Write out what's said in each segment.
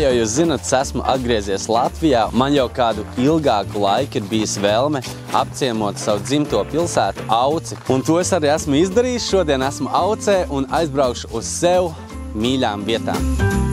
jau jūs zinat, es esmu atgriezies Latvijā. Man jau kādu ilgāku laiku ir bijis vēlme apciemot savu dzimto pilsētu Auci. Un to es arī esmu izdarījis. Šodien esmu Aucē un aizbraukšu uz sev mīļām vietām.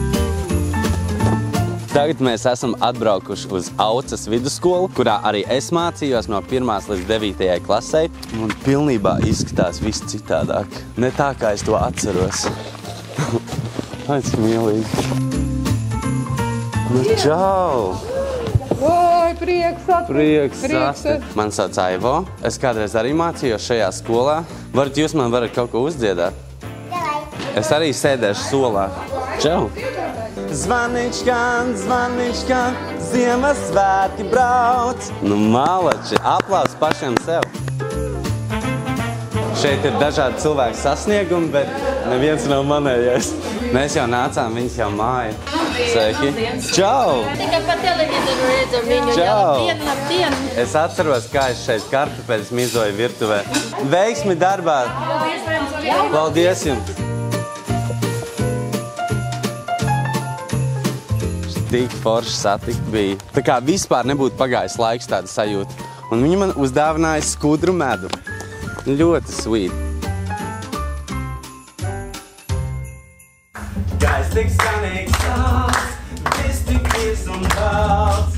Tagad mēs esam atbraukuši uz Auces vidusskolu, kurā arī es mācījos no 1. līdz 9. klasei. Un pilnībā izskatās viss citādāk. Ne tā, kā es to atceros. Ai, cik mīlīgi. Nu, čau! Oi, prieks satikt! Prieks satikt! Man sauc Aivo. Es kādreiz arī mācījos šajā skolā. Varat jūs man varat kaut ko uzdziedāt? Es arī sēdēšu solā. Čau! Zvaniņškan, zvaniņškan, Ziemassvētki brauc. Nu, malači, aplaus pašiem sev. Šeit ir dažādi cilvēku sasniegumi, bet neviens nav manējais. Mēs jau nācām, viņas jau māja. Sveiki! Čau! Tikai pa televizoru redzam viņu. Čau! Labdien! Es atceros, kā es šeit kartupeļus mizoju virtuvē. Veiksmi darbā! Paldies jums! Tik forši satikt bija. Tā kā vispār nebūtu pagājis laiks tāda sajūta. Un viņi man uzdāvināja skudru medu. Ļoti sweet. Gaiss tik skanīgs tāds, viss tik īrs un balts.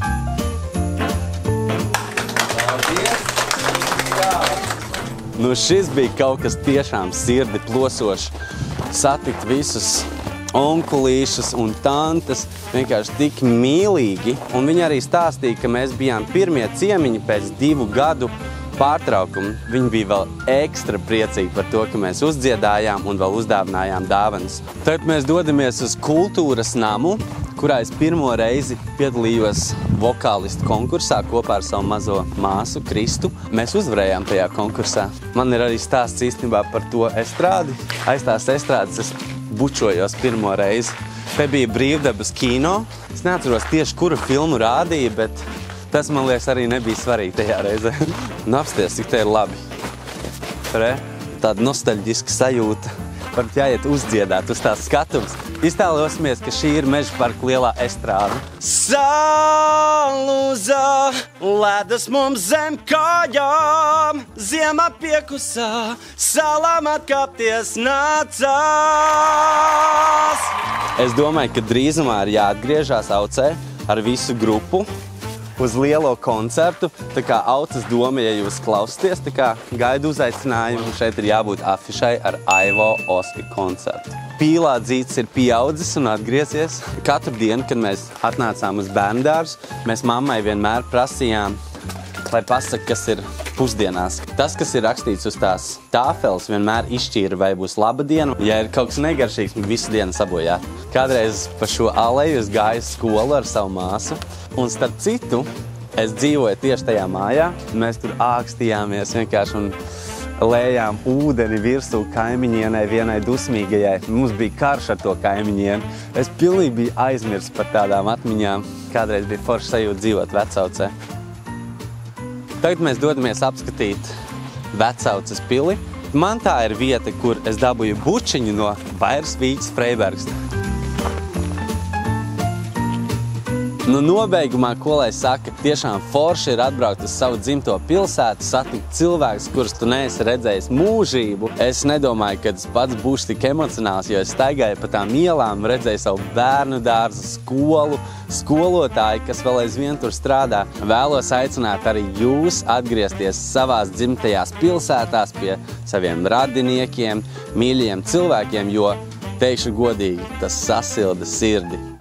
Paldies! Nu, šis bija kaut kas tiešām sirdi plosošs. Satikt visus onkulīšus un tantes vienkārši tik mīlīgi. Un viņi arī stāstīja, ka mēs bijām pirmie ciemiņi pēc 2 gadu pārtraukumu. Viņi bija vēl ekstra priecīgi par to, ka mēs uzdziedājām un vēl uzdāvinājām dāvanas. Tagad mēs dodamies uz kultūras namu, kurā es pirmo reizi piedalījos vokālistu konkursā kopā ar savu mazo māsu Kristu. Mēs uzvarējām tajā konkursā. Man ir arī stāsts īstenībā par to estrādi. Aiz tās estrādes es bučojos pirmo reizi. Te bija Brīvdabas kino. Es neatceros tieši, kuru filmu rādīja, bet tas, man liekas, arī nebija svarīgi tajā reizē. Un apsties, cik te ir labi. Re? Tāda nostalģiska sajūta. Varat jāiet uzdziedāt uz tās skatuves. Iztēlosimies, ka šī ir Meža parka lielā estrāde. Salūza, ledus mums zem kājām, ziema piekusā, salām atkāpties nācās. Es domāju, ka drīzumā ir jāatgriežās Aucē ar visu grupu uz lielo koncertu. Tā kā Auces doma, ja jūs klausāties, tā kā gaidu uzaicinājumu. Šeit ir jābūt afišai ar Aivo Oski koncertu. Pīlādzītis ir pieaudzis un atgriezies. Katru dienu, kad mēs atnācām uz bērndārzu, mēs mammai vienmēr prasījām, lai pasaka, kas ir pusdienās. Tas, kas ir rakstīts uz tās tāfeles, vienmēr izšķīra, vai būs laba diena. Ja ir kaut kas negaršīgs, visu dienu sabojāt. Kādreiz pa šo aleju es gāju skolu ar savu māsu. Un starp citu, es dzīvoju tieši tajā mājā. Mēs tur ākstījāmies vienkārši un lējām ūdeni virsū kaimiņienai vienai dusmīgajai. Mums bija karš ar to kaimiņieni. Es pilnīgi biju aizmirsis par tādām atmiņām. Kādreiz bija forši sajūta dzīvot Vecaucē. Tagad mēs dodamies apskatīt Vecauces pili. Man tā ir vieta, kur es dabūju bučiņu no Vairsvīķes Freibergas. Nu, nobeigumā, ko lai saka, tiešām forši ir atbraukt uz savu dzimto pilsētu, satikt cilvēkus, kurus tu neesi redzējis mūžību. Es nedomāju, ka es pats būšu tik emocionāls, jo es staigāju pa tām ielām, redzēju savu bērnu dārzu, skolu, skolotāju, kas vēl aizvien tur strādā. Vēlos aicināt arī jūs atgriezties savās dzimtajās pilsētās pie saviem radiniekiem, mīļajiem cilvēkiem, jo, teikšu godīgi, tas sasilda sirdi.